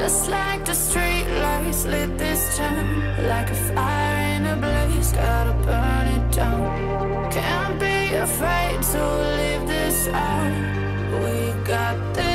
Just like the street lights lit this town, like a fire in a blaze, gotta burn it down. Can't be afraid to leave this out. We got this.